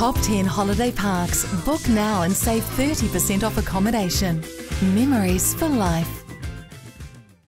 Top 10 holiday parks. Book now and save 30% off accommodation. Memories for life.